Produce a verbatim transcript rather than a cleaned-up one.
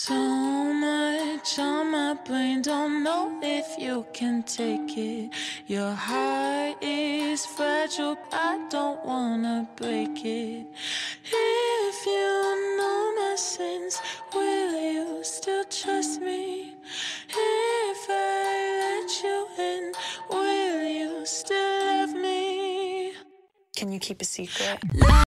So much on my brain, don't know if you can take it. Your heart is fragile, I don't wanna break it. If you know my sins, will you still trust me? If I let you in, will you still love me? Can you keep a secret?